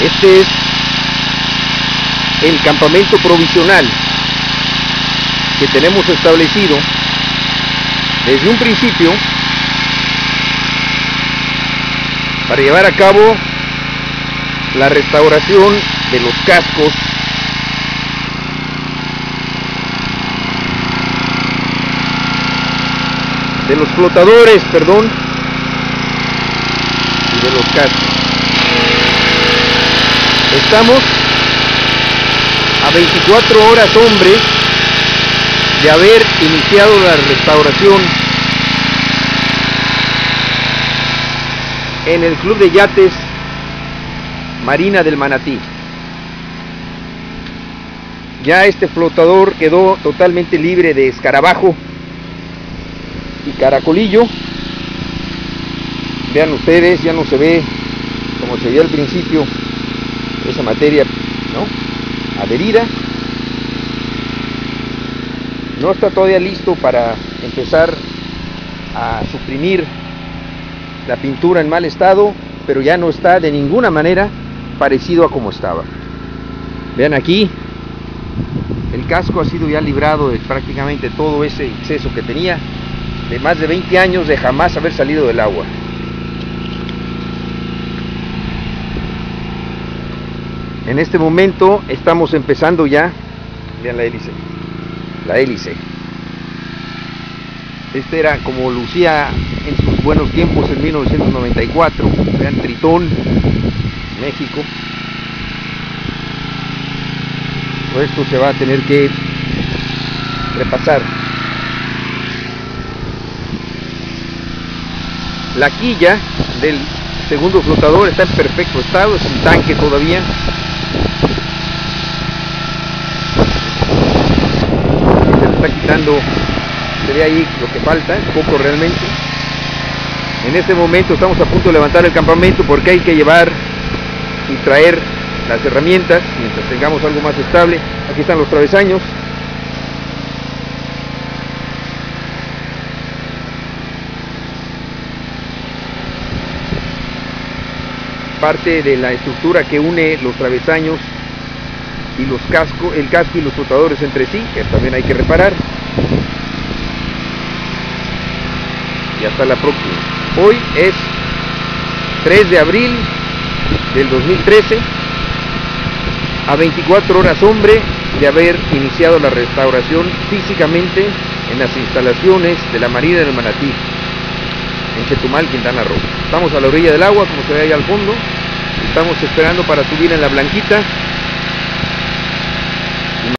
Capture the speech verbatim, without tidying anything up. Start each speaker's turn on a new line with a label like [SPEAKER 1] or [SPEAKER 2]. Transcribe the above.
[SPEAKER 1] Este es el campamento provisional que tenemos establecido desde un principio para llevar a cabo la restauración de los cascos de los flotadores, perdón, y de los cascos. Estamos a veinticuatro horas, hombre, de haber iniciado la restauración en el Club de Yates Marina del Manatí. Ya este flotador quedó totalmente libre de escarabajo y caracolillo. Vean ustedes, ya no se ve como se veía al principio esa materia, ¿no?, adherida. No está todavía listo para empezar a suprimir la pintura en mal estado, pero ya no está de ninguna manera parecido a como estaba. Vean aquí, el casco ha sido ya librado de prácticamente todo ese exceso que tenía de más de veinte años de jamás haber salido del agua. En este momento estamos empezando ya, vean la hélice, la hélice. Este era como lucía en sus buenos tiempos en mil novecientos noventa y cuatro, vean, Tritón, México. Todo esto se va a tener que repasar. La quilla del segundo flotador está en perfecto estado, es un tanque todavía. Se le está quitando, se ve ahí lo que falta, poco realmente. En este momento estamos a punto de levantar el campamento porque hay que llevar y traer las herramientas mientras tengamos algo más estable. Aquí están los travesaños. Parte de la estructura que une los travesaños y los cascos, el casco y los flotadores entre sí, que también hay que reparar. Y hasta la próxima. Hoy es tres de abril del dos mil trece, a veinticuatro horas, hombre, de haber iniciado la restauración físicamente en las instalaciones de la Marina del Manatí, en Chetumal, Quintana Roo. Estamos a la orilla del agua, como se ve ahí al fondo. Estamos esperando para subir en la Blanquita